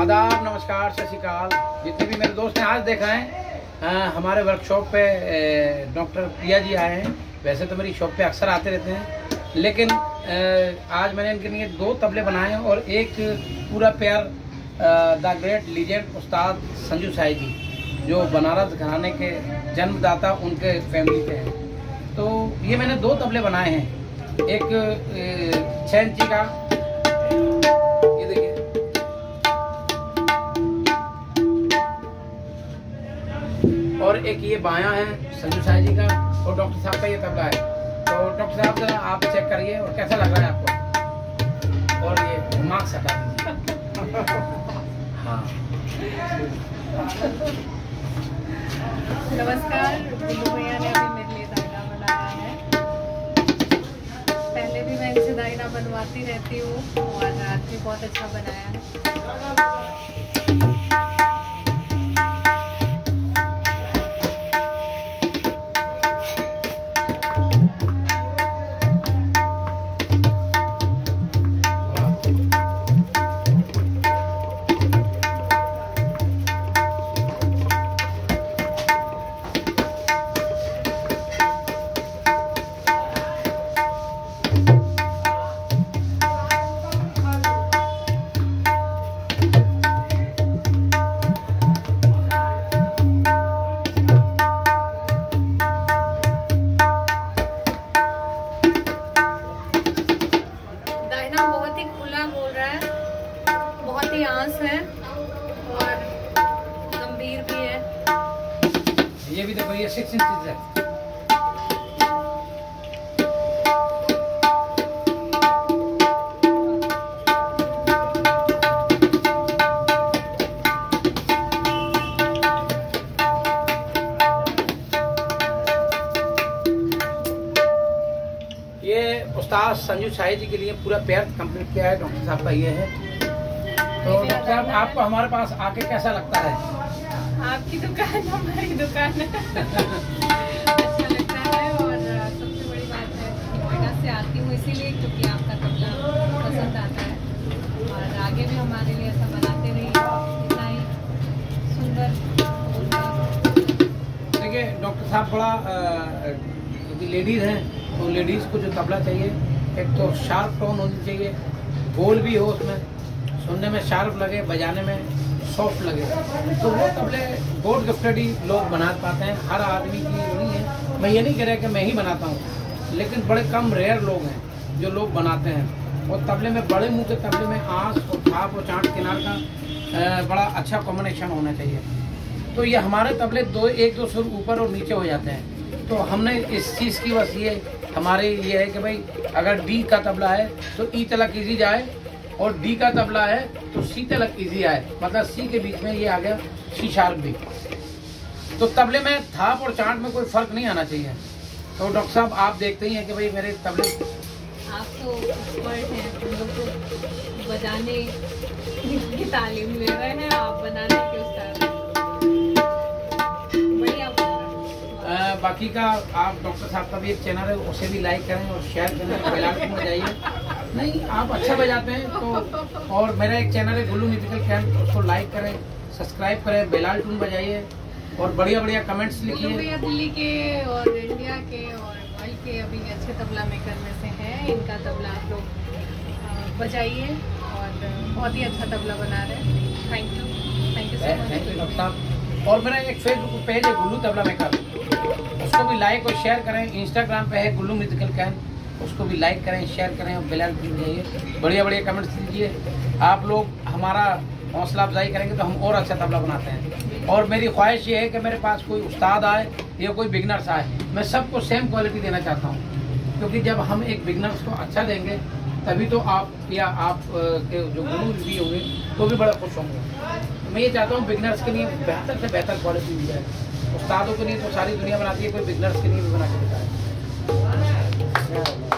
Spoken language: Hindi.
आदाब, नमस्कार, सत श्री अकाल। जितने भी मेरे दोस्त हैं आज देखा है हमारे वर्कशॉप पे डॉक्टर प्रिया जी आए हैं। वैसे तो मेरी शॉप पे अक्सर आते रहते हैं, लेकिन आज मैंने इनके लिए 2 तबले बनाए हैं और एक पूरा पेयर द ग्रेट लीजेंड उस्ताद संजू साई जी, जो बनारस घराने के जन्मदाता उनके फैमिली के हैं। तो ये मैंने 2 तबले बनाए हैं, एक 6 इंची का, ये देखिए, और एक ये बायां है संजू साई जी का, और डॉक्टर साहब का ये तबला है। तो डॉक्टर साहब जरा आप चेक करिए और कैसा लग रहा है आपको, और ये मार्क्स हटा दीजिए। हाँ, नमस्कार। गुल्लू भैया ने अभी मेरे लिए दायरा बनाया है। पहले भी मैं इनसे दायरा बनवाती रहती हूँ और आज भी बहुत अच्छा बनाया है। बहुत ही खुला बोल रहा है, बहुत ही आंस है और गंभीर भी है। ये भी देखो, ये 6 इंच है। ये उस्ताद संजू साई जी के लिए पूरा पेयर कंप्लीट किया है डॉक्टर साहब का ये है। तो डॉक्टर साहब, आपको हमारे पास आके कैसा लगता है? आपकी दुकान हमारी दुकान है। अच्छा लगता है, और सबसे बड़ी बात है कि नोएडा से आती हूँ इसीलिए, क्योंकि आपका तबला पसंद आता है, और आगे भी हमारे लिए ऐसा बनाते रहिए। इतना ही सुंदर। देखिए डॉक्टर साहब, बड़ा क्योंकि लेडीज़ हैं तो लेडीज़ को जो तबला चाहिए, एक तो शार्प टोन होनी चाहिए, गोल भी हो, उसमें सुनने में शार्प लगे, बजाने में सॉफ्ट लगे। तो वो तबले गॉड गिफ्टेड ही लोग बना पाते हैं, हर आदमी की नहीं है। मैं ये नहीं कह रहा कि मैं ही बनाता हूँ, लेकिन बड़े कम रेयर लोग हैं जो लोग बनाते हैं। और तबले में, बड़े मुँह के तबले में आँस और थाप और चाट किनार का बड़ा अच्छा कॉम्बिनेशन होना चाहिए। तो ये हमारे तबले 1-2 सुर ऊपर और नीचे हो जाते हैं। तो हमने इस चीज़ की बस ये हमारे ये है कि भाई अगर डी का तबला है तो ई तलक इजी जाए, और डी का तबला है तो सी तलक इजी आए, मतलब सी के बीच में ये आ गया सी शार्प भी। तो तबले में थाप और चाट में कोई फर्क नहीं आना चाहिए। तो डॉक्टर साहब, आप देखते ही हैं कि भाई मेरे तबले, आप तो एक्सपर्ट हैं, हम लोग तो बजाने की तालीम ले रहे हैं, आप बनाने के उस्ताद हैं। बढ़िया बोल रहे हैं। बाकी का आप डॉक्टर साहब का भी एक चैनल है, उसे भी लाइक करें और शेयर करें, बेल आइकन बजाइए। नहीं, आप अच्छा बजाते हैं तो। और मेरा एक चैनल है गुल्लू म्यूजिकल कैन, उसको लाइक करें, सब्सक्राइब करें, बेल आइकन बजाइए और बढ़िया बढ़िया कमेंट्स लिखिए। भैया दिल्ली के और इंडिया के और वर्ल्ड के अभी अच्छे तबला मेकर में से हैं। इनका तबला आप लोग बजाइए, और बहुत ही अच्छा तबला बना रहे हैं। Thank you so much. Thank you doctor साहब। और मेरा एक फेसबुक पेज है गुल्लू तबला मेकर, उसको भी लाइक और शेयर करें। इंस्टाग्राम पे है गुल्लू म्यूजिकल कैन, उसको भी लाइक करें, शेयर करें और बेल आइकन दीजिए, बढ़िया बढ़िया कमेंट्स दीजिए। आप लोग हमारा हौसला अफजाई करेंगे तो हम और अच्छा तबला बनाते हैं। और मेरी ख्वाहिश ये है कि मेरे पास कोई उस्ताद आए या कोई बिगनर्स आए, मैं सबको सेम क्वालिटी देना चाहता हूँ, क्योंकि जब हम एक बिगनर्स को अच्छा देंगे तभी तो आप या आप के जो गुरु भी होंगे तो भी बड़ा खुश होंगे। तो मैं ये चाहता हूँ बिगनर्स के लिए बेहतर से बेहतर क्वालिटी दी जाए। उस्तादों के लिए तो सारी दुनिया बनाती है, कोई बिगनर्स के लिए भी बना के देता है।